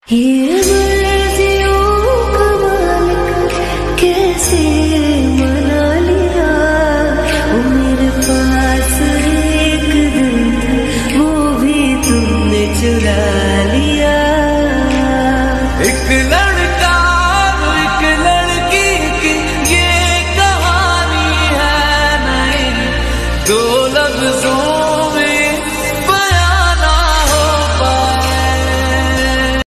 ये मर्जियों का मालिक कैसे मना लिया, वो मेरे पास एक दिन था, वो भी तुमने चुरा लिया। एक लड़का एक लड़की की ये कहानी है नई, दो लफ्जों